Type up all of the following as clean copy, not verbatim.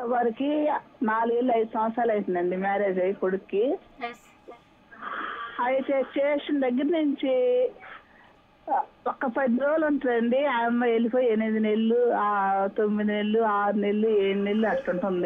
వారికి 4 ఏళ్ళు 5 సంవత్సరాలు అవుతుందండి మ్యారేజ్ అయ్యి కొడుక్కి. అయితే చేసిన దగ్గర నుంచి ఒక్క 10 రోజులు ఉంటుందండి. ఆ అమ్మాయి వెళ్ళిపోయి 8 నెలలు, 9 నెలలు, 6 నెలలు, 7 నెలలు అట్లుంటుంది.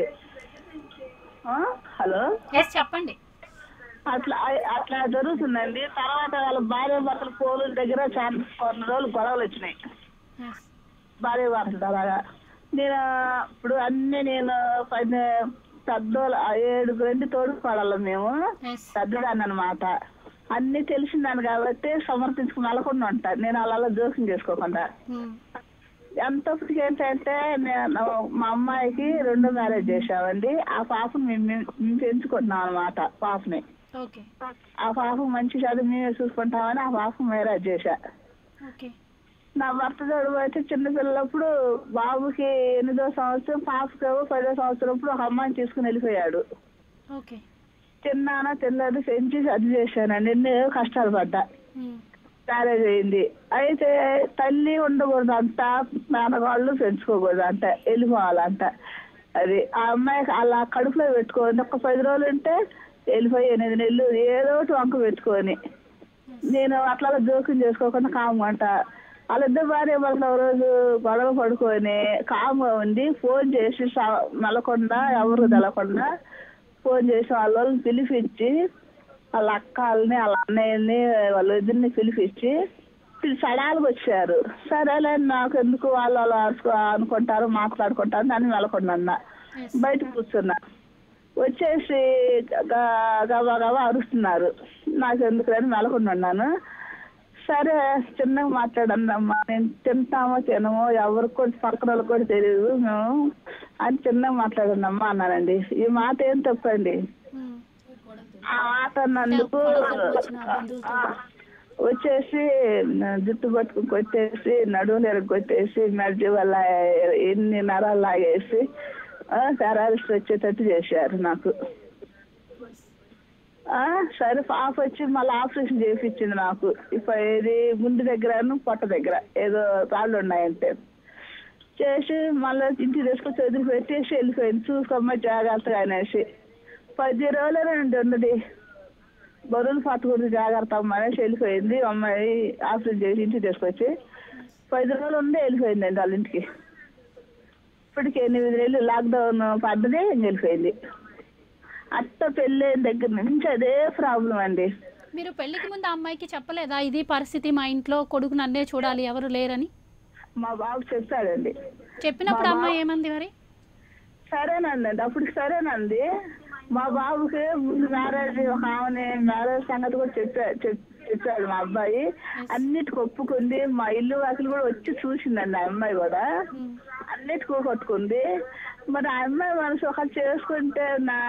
హలో, చెప్పండి. అట్లా జరుగుతుందండి. తర్వాత వాళ్ళ భార్య భర్తల పోలీసుల దగ్గర కొన్ని రోజులు గొడవలు వచ్చినాయి భార్య భర్తలు. అలాగా ఇప్పుడు అన్ని నేను పెద్దోళ్ళు 7 తోడు పడాలి మేము, పెద్దదాన్ని అనమాట. అన్ని తెలిసిందాన్ని కాబట్టి సమర్పించుకుని వెళ్ళకుండా ఉంటాను నేను, అలా జోక్యం చేసుకోకుండా. ఎంతప్పటికి ఏంటంటే నేను మా అమ్మాయికి 2వ మ్యారేజ్ చేసామండి. ఆ పాపను మేము పెంచుకుంటున్నాం అనమాట. పాపని ఆ పాప మంచి చదువు మేమే చూసుకుంటామని ఆ పాప మ్యారేజ్ చేశా. నా భర్త చదువు అయితే చిన్నపిల్లప్పుడు బాబుకి 8వ సంవత్సరం, పాపకి 10వ సంవత్సరంప్పుడు ఒక అమ్మాయిని తీసుకుని వెళ్ళిపోయాడు. తిన్నానా తినలేదు, పెంచి చదువు చేశానండి. ఎన్నో కష్టాలు పడ్డా. మ్యారేజ్ అయింది. అయితే తల్లి ఉండకూడదంట, నాన్నగాళ్ళు పెంచుకోకూడదంట, వెళ్ళిపోవాలంట. అది ఆ అమ్మాయికి అలా కడుపులో పెట్టుకోండి. ఒక 10 రోజులు ఉంటే వెళ్ళిపోయి 8 నెలలు ఏదో ఒకటి వంక పెట్టుకొని నేను అట్లా జోక్యం చేసుకోకుండా కామంట. వాళ్ళిద్దరు భార్య భర్తలు రోజు గొడవ పడుకొని కామ్గా ఉండి ఫోన్ చేసి మెలకుండా ఎవరు తెలకుండా ఫోన్ చేసి వాళ్ళని పిలిపించి వాళ్ళ అక్కల్ని వాళ్ళ అన్నయ్యని వాళ్ళ ఇద్దరిని పిలిపించి సడాలుగా వచ్చారు. సరేలే, నాకు ఎందుకు వాళ్ళు అలా అనుకుంటారు మాట్లాడుకుంటారు దాన్ని మెలకుండా అన్న. బయట కూర్చున్నా. వచ్చేసి గబా గబా అరుస్తున్నారు. నాకు ఎందుకులని మెలకుండా ఉన్నాను. సరే చిన్నగా మాట్లాడమ్మా, నేను తింటామో తినమో ఎవరికి కూడా పక్కన వాళ్ళకి కూడా తెలియదు మేము అని చిన్నగా మాట్లాడమ్మా అన్నానండి. ఈ మాట ఏం తప్పండి. ఆ మాట అన్నందుకు వచ్చేసి జుట్టు పట్టుకుని కొట్టేసి నడువులు ఎరగొట్టేసి మెడ్జి వల్ల ఎన్ని నరాలు లాగేసి పారాలిసిస్ వచ్చేటట్టు చేశారు నాకు. సరే పాప వచ్చి మళ్ళీ ఆపరేషన్ చేయించింది నాకు. ఇప్పుడు ఇది గుండె దగ్గర పొట్ట దగ్గర ఏదో రాళ్ళు ఉన్నాయంటే చేసి మళ్ళీ ఇంటికి తీసుకొచ్చి వదిలి పెట్టేసి వెళ్ళిపోయింది. చూసుకోమ్మా జాగ్రత్తగా అనేసి. 10 రోజులేనండి ఉండదు, బరువులు పట్టుకుని జాగ్రత్త అమ్మ అనేసి వెళ్ళిపోయింది. అమ్మాయి ఆపరేషన్ చేసి ఇంటికి తీసుకొచ్చి 10 రోజులు ఉండే వెళ్ళిపోయిందండి వాళ్ళ ఇంటికి. ఇప్పటికి 8 నెలలు లాక్డౌన్ పడ్డది, వెళ్ళిపోయింది. అత్త పెళ్ళైన దగ్గర నుంచి అదే ప్రాబ్లం అండి. మీరు పెళ్లికి ముందు అమ్మాయికి చెప్పలేదా ఇది పరిస్థితి, మా ఇంట్లో కొడుకు నన్నే చూడాలి ఎవరు లేరని? మా బాబు చెప్పాడండి. చెప్పినప్పుడు అమ్మాయి ఏమంది మరి? సరేనండి, అప్పుడు సరేనండి. మా బాబుకి ముందు మ్యారేజ్ ఒక ఆమె మ్యారేజ్ సంగతి కూడా చెప్పాడు మా అబ్బాయి. అన్నిటికి ఒప్పుకుంది. మా ఇల్లు అసలు కూడా వచ్చి చూసిందండి ఆ అమ్మాయి కూడా. అన్నిటికీ కొట్టుకుంది. మరి ఆ అమ్మాయి మనసు ఒకటి చేసుకుంటే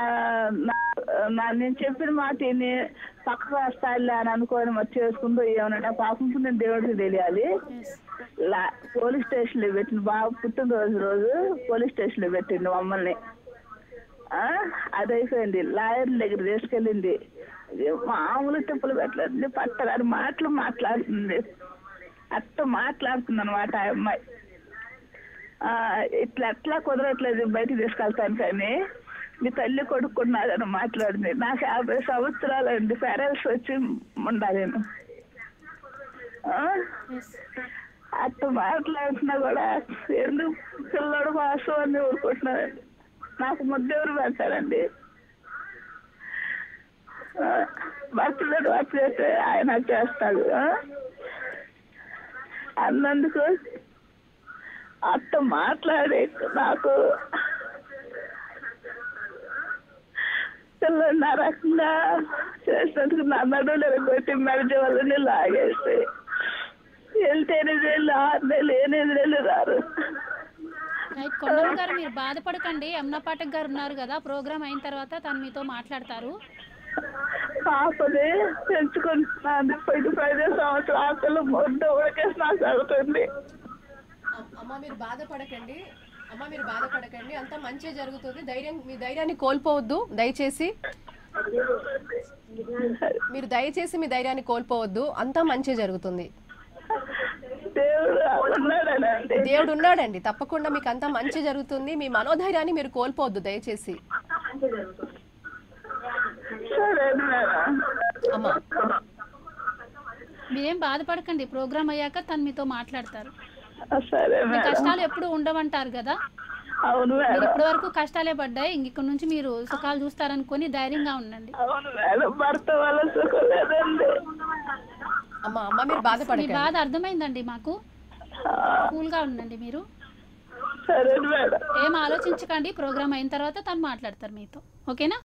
నేను చెప్పిన మాట పక్కకు వస్తాయిలే అని అనుకోని మరి చేసుకుంటూ ఏమన్నా పాపం నేను దేవుడికి తెలియాలి. పోలీస్ స్టేషన్లో పెట్టింది. బాబు పుట్టినరోజు పోలీస్ స్టేషన్లో పెట్టింది మమ్మల్ని. అది అయిపోయింది. లాయర్ దగ్గర తీసుకెళ్ళింది. మామూలు తిప్పులు పెట్టలేదు, పట్టగాని మాటలు మాట్లాడుతుంది. అట్లా మాట్లాడుతుంది అనమాట ఆ అమ్మాయి. ఎట్లా కుదరట్లేదు బయటకు తీసుకెళ్తాను కానీ మీ తల్లి కొడుకున్నాదని మాట్లాడింది. నాకు 50 సంవత్సరాలండి, పేరెంట్స్ వచ్చి ఉండాలి. నేను అట్లా మాట్లాడుతున్నా కూడా ఎందుకు పిల్లడు మాసం అని ఊరుకుంటున్నానండి. నాకు ముద్దెవరు పెడతారండి. భర్తలు వచ్చేస్తే ఆయన చేస్తాడు అన్నందుకు అత్త మాట్లాడే నాకు పిల్లలు నా రకంగా చేసినందుకు నా నడువులు కొట్టి మెడజ వాళ్ళని లాగేసి వెళ్తే 8 నెలలు 6 నెలలు 8 నెలలు రారు. కొండమ్మ గారు మీరు బాధపడకండి. యమునా పాఠక్ గారు ఉన్నారు కదా, ప్రోగ్రామ్ అయిన తర్వాత తను మీతో మాట్లాడతారు. పాపని పెంచుకుంటున్నాను. 5 సంవత్సరాలు ఆ పిల్ల మొట్ట ఉడకేసి నాకు జరుగుతుంది. అమ్మ మీరు బాధపడకండి, అంతా మంచి జరుగుతుంది. మీ ధైర్యాన్ని కోల్పోవద్దు దయచేసి. మీ ధైర్యాన్ని కోల్పోవద్దు, అంతా మంచి జరుగుతుంది. దేవుడు ఉన్నాడనండి. దేవుడు ఉన్నాడండి, తప్పకుండా మీకు అంతా మంచి జరుగుతుంది. మీ మనోధైర్యాన్ని మీరు కోల్పోవద్దు దయచేసి. సరే మేడం. అమ్మా మీరేం బాధపడకండి, ప్రోగ్రామ్ అయ్యాక తను మీతో మాట్లాడతారు. సరే మీ మేడం. కష్టాలు ఎప్పుడు ఉండవంటారు కదా, అవును మీరు మేడం. ఇప్పటి వరకు కష్టాలే పడ్డాయి, ఇక్కడ నుంచి మీరు సుఖాలు చూస్తారనుకొని ధైర్యంగా ఉండండి. అవును మేడం, భర్త వల్ల సుఖం లేదండి. అమ్మా అమ్మ మీరు మీ బాధపడకండి. బాధ అర్థమైందండి మాకు. కూల్ గా ఉండండి మీరు, సరే మేడం. ఏం ఆలోచించకండి. ప్రోగ్రామ్ అయిన తర్వాత తను మాట్లాడతారు మీతో, ఓకేనా?